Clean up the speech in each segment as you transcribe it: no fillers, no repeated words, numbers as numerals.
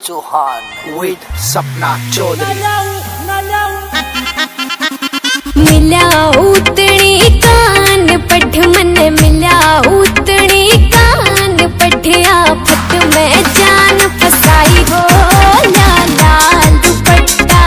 Chauhan with Sapna Chaudhary. मिला उतनी कान पठ मन मिला उतनी कान पठिया फट में जान फसाई हो लाल दुपट्टा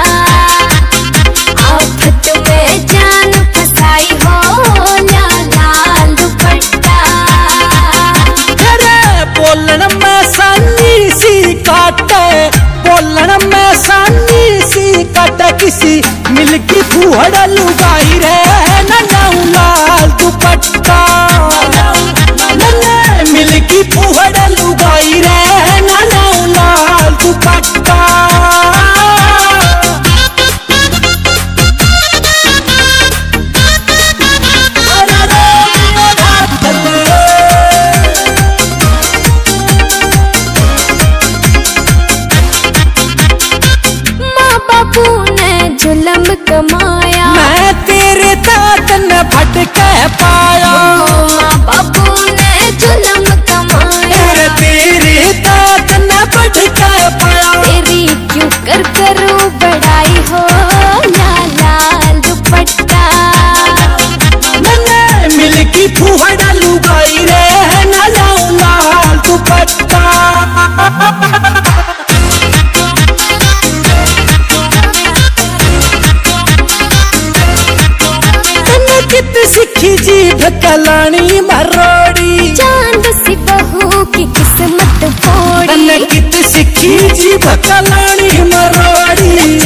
आफत में जान फसाई हो लाल दुपट्टा। करे बोलन में सानी सी काटे बोलन में सानी सी काटे किसी मिलकी फूहड़ लुगाई रे नन्नाऊ लाल दुपट्टा मिलकी फूहड़ लुगाई रे नन्नाऊ लाल दुपट्टा। जुलम कमाया मैं तेरे तात न भटके पाया माँ बाबू ने जुलम कमाया तेरे तात न भटके पाया तेरी क्यों कर करूं बड़ाई हो लाल दुपट्टा मैंने मिलकी फूहड़ लुगाई रे ना लाल दुपट्टा। सिखी जीभ कलानी मरोड़ी चांद सी बहू की किस्मत फोड़ी कित सिखी जीभ कलानी मरोड़ी